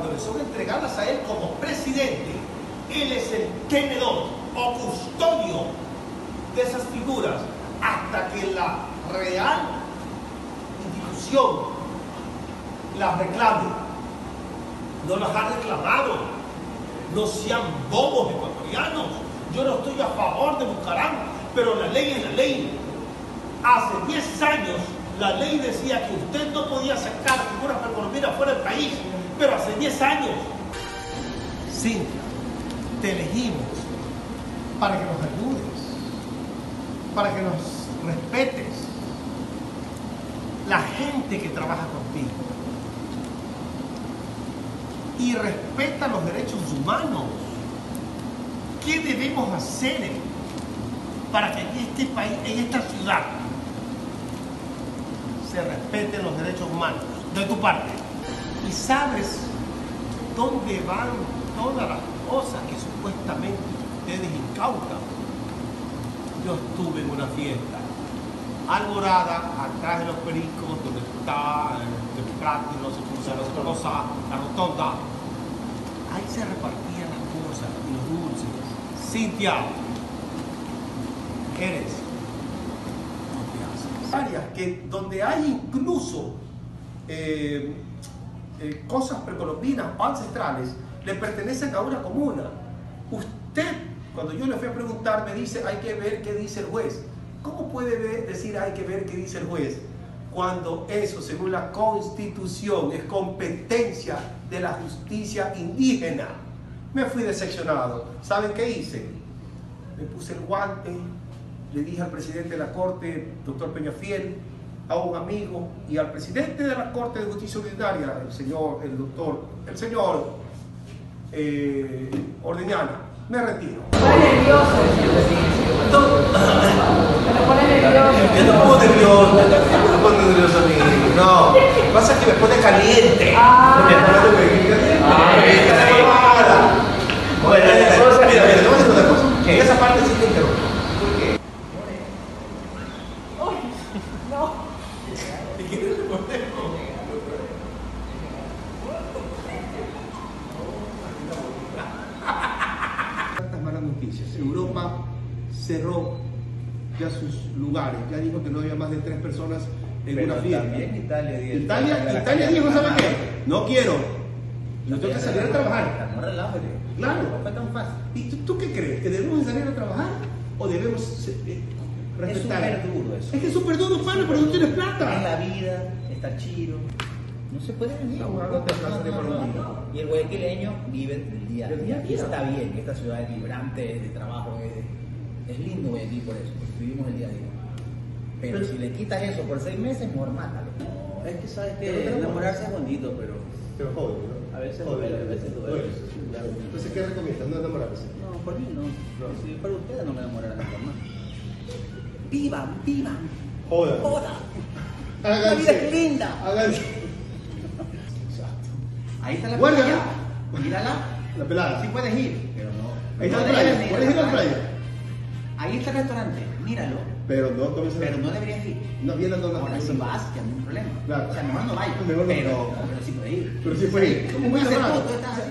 cuando le son entregadas a él como presidente, él es el tenedor o custodio de esas figuras hasta que la real institución las reclame. No las ha reclamado. No sean bobos ecuatorianos. Yo no estoy a favor de Bucaram, pero la ley es la ley. Hace 10 años la ley decía que usted no podía sacar figuras precolombinas fuera del país, pero hace 10 años. Cintia, te elegimos para que nos ayudes, para que nos respetes. La gente que trabaja contigo y respeta los derechos humanos. ¿Qué debemos hacer para que en este país, en esta ciudad, se respeten los derechos humanos de tu parte? Y sabes dónde van todas las cosas que supuestamente ustedes incautan. Yo estuve en una fiesta Alborada, atrás de los Pericos, donde está el Prat, no sé cómo se llama, la rotonda. Ahí se repartían las cosas y los dulces. Cintia, eres áreas que donde hay incluso cosas precolombinas o ancestrales, le pertenecen a una comuna. Usted, cuando yo le fui a preguntar, me dice hay que ver qué dice el juez. ¿Cómo puede decir hay que ver qué dice el juez cuando eso, según la Constitución, es competencia de la justicia indígena? Me fui decepcionado. ¿Saben qué hice? Me puse el guante, le dije al presidente de la Corte, doctor Peñafiel, a un amigo y al presidente de la Corte de Justicia Ordinaria, el señor Ordeñana, me retiro. Me pone nervioso. Me pone nervioso. Yo no me pongo nervioso, no me pongo nervioso a mí. No, lo que pasa es que me pone caliente. Mira, te voy a decir una cosa. En esa parte sí te interrumpo. ¿Por qué? No. ¿Y qué te ponemos? Tantas malas noticias. Europa cerró ya sus lugares, ya dijo que no había más de 3 personas en una fiesta. También Italia dijo, ¿saben qué? No quiero. Yo tengo que salir a trabajar. No relájate. Claro. No fue tan fácil. ¿Y tú qué crees? ¿Que debemos salir a trabajar o debemos respetar? Es súper duro eso. Es que es súper duro, pana, pero no tienes Es plata. la vida, está chido. No se puede vivir. No. Y el guayaquileño vive del día a día. Y está bien, esta ciudad es vibrante, de trabajo, es lindo Guayaquil por eso, porque vivimos el día a día. Pero si le quitas eso por 6 meses, mejor mátalo. Es que sabes que enamorarse es bonito, pero joder, ¿no? a veces duele, a veces duele. Claro. Entonces, ¿qué recomiendas? ¿No enamorarse? No, por mí no. Si para ustedes no me enamoraran nunca más. Vivan, vivan. Joder. Joda. La vida es linda. Háganse. Ahí está la Guarda, playa. Mírala. La pelada. Sí puedes ir, pero no. Ahí está no la playa. debes ir ¿Puedes ir a la playa? Ahí está el restaurante, míralo. Pero no tomes Pero no deberías ir. No viene a tomar. Ahora si vas, ya no hay un problema. Claro. O sea, mejor no vayas. Mejor no pero vayas. sí puedes ir. Pero sí puedes ir. ¿Cómo voy a hacer tú? Tú estás